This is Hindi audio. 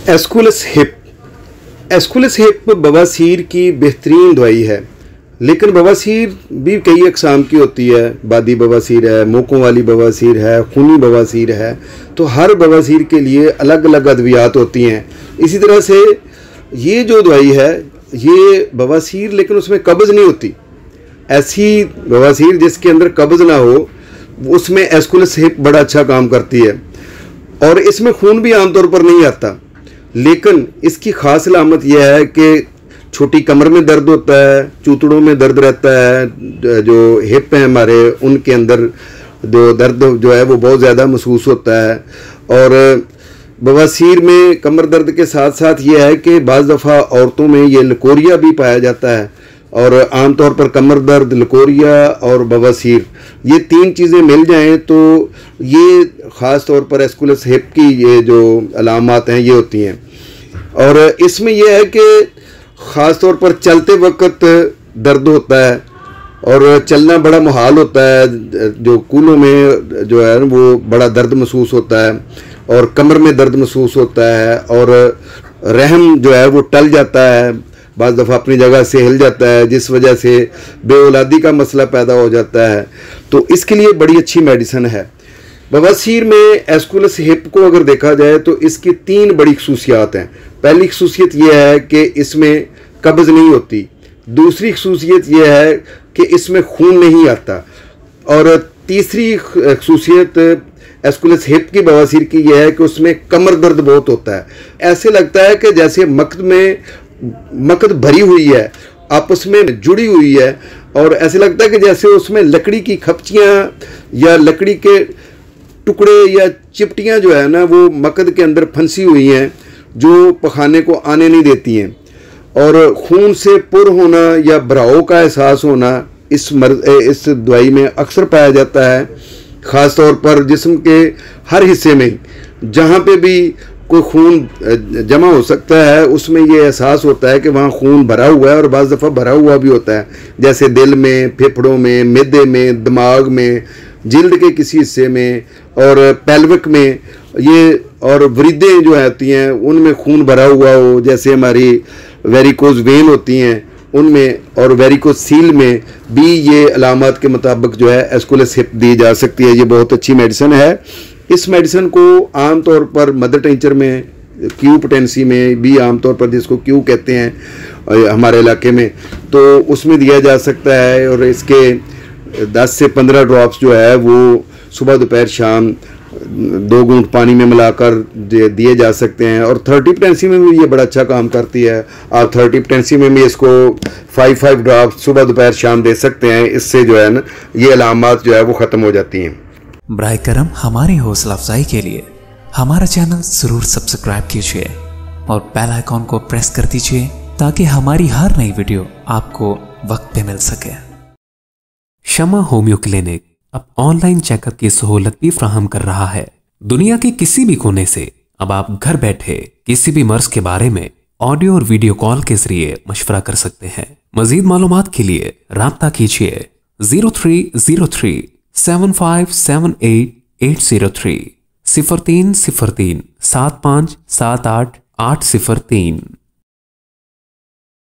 Aesculus hip. एस्कुलस हिप बवासीर की बेहतरीन दवाई है, लेकिन बवासीर भी कई अक़साम की होती है। बादी बवासीर है, मोकों वाली बवासीर है, खूनी बवासीर है। तो हर बवासीर के लिए अलग अलग अद्वियात होती हैं। इसी तरह से ये जो दवाई है ये बवासीर, लेकिन उसमें कब्ज़ नहीं होती। ऐसी बवासीर जिसके अंदर कब्ज़ ना हो उसमें एस्कुलस हिप बड़ा अच्छा काम करती है। और इसमें खून भी आमतौर पर नहीं आता, लेकिन इसकी ख़ास अलामत यह है कि छोटी कमर में दर्द होता है, चूतड़ों में दर्द रहता है, जो हिप हैं हमारे उनके अंदर जो दर्द जो है वो बहुत ज़्यादा महसूस होता है। और बवासीर में कमर दर्द के साथ साथ ये है कि बाज़ दफ़ा औरतों में ये लकोरिया भी पाया जाता है। और आमतौर पर कमर दर्द, लकोरिया और बवासीर, ये तीन चीज़ें मिल जाएं तो ये ख़ास तौर पर एस्कुलस हिप की ये जो अलामात हैं ये होती हैं। और इसमें यह है कि ख़ास तौर पर चलते वक्त दर्द होता है और चलना बड़ा मुहाल होता है। जो कूलों में जो है वो बड़ा दर्द महसूस होता है और कमर में दर्द महसूस होता है और रहम जो है वो टल जाता है, बाज़ दफ़ा अपनी जगह से हिल जाता है, जिस वजह से बेऔलादी का मसला पैदा हो जाता है। तो इसके लिए बड़ी अच्छी मेडिसिन है। बवासीर में एस्कुलस हिप को अगर देखा जाए तो इसकी तीन बड़ी खसूसियात हैं। पहली खसूसियत यह है कि इसमें कब्ज़ नहीं होती। दूसरी खसूसियत यह है कि इसमें खून नहीं आता। और तीसरी खसूसियत एस्कुलस हिप की बवासीर की यह है कि उसमें कमर दर्द बहुत होता है। ऐसे लगता है कि जैसे मकद भरी हुई है, आपस में जुड़ी हुई है, और ऐसे लगता है कि जैसे उसमें लकड़ी की खपचियाँ या लकड़ी के टुकड़े या चिपटियाँ जो है ना वो मकद के अंदर फंसी हुई हैं, जो पखाने को आने नहीं देती हैं। और खून से पुर होना या भराव का एहसास होना इस दवाई में अक्सर पाया जाता है। ख़ास तौर पर जिस्म के हर हिस्से में जहाँ पे भी कोई खून जमा हो सकता है उसमें ये एहसास होता है कि वहाँ खून भरा हुआ है, और बाज़ दफ़ा भरा हुआ भी होता है, जैसे दिल में, फेफड़ों में, मैदे में, दिमाग में, जिल्द के किसी हिस्से में और पेल्विक में। ये और वृद्धें जो होती हैं उनमें खून भरा हुआ हो, जैसे हमारी वेरिकोज वेन होती हैं उनमें, और वेरिकोज सील में भी ये अलामत के मुताबिक जो है एस्कुलस हिप दी जा सकती है। ये बहुत अच्छी मेडिसिन है। इस मेडिसिन को आम तौर पर मदर टिंचर में, क्यू पोटेंसी में भी आमतौर पर जिसको क्यू कहते हैं हमारे इलाके में, तो उसमें दिया जा सकता है। और इसके 10 से 15 ड्रॉप्स जो है वो सुबह दोपहर शाम 2 घूंट पानी में मिलाकर दिए जा सकते हैं। और 30 पोटेंसी में भी ये बड़ा अच्छा काम करती है। आप 30 पोटेंसी में भी इसको 5 ड्रॉप्स सुबह दोपहर शाम दे सकते हैं। इससे जो है ना ये अलामत जो है वो ख़त्म हो जाती हैं। बराए करम हमारी हौसला अफजाई के लिए हमारा चैनल जरूर सब्सक्राइब कीजिए और बेल आइकॉन को प्रेस कर दीजिए ताकि हमारी हर नई वीडियो आपको वक्त पे मिल सके। शमा होम्यो क्लिनिक अब ऑनलाइन चेकअप की सहूलत भी फ्राहम कर रहा है। दुनिया के किसी भी कोने से अब आप घर बैठे किसी भी मर्ज के बारे में ऑडियो और वीडियो कॉल के जरिए मशवरा कर सकते हैं। मजीद मालूमात के लिए राब्ता कीजिए 0303 7578 803 0303 7578 803।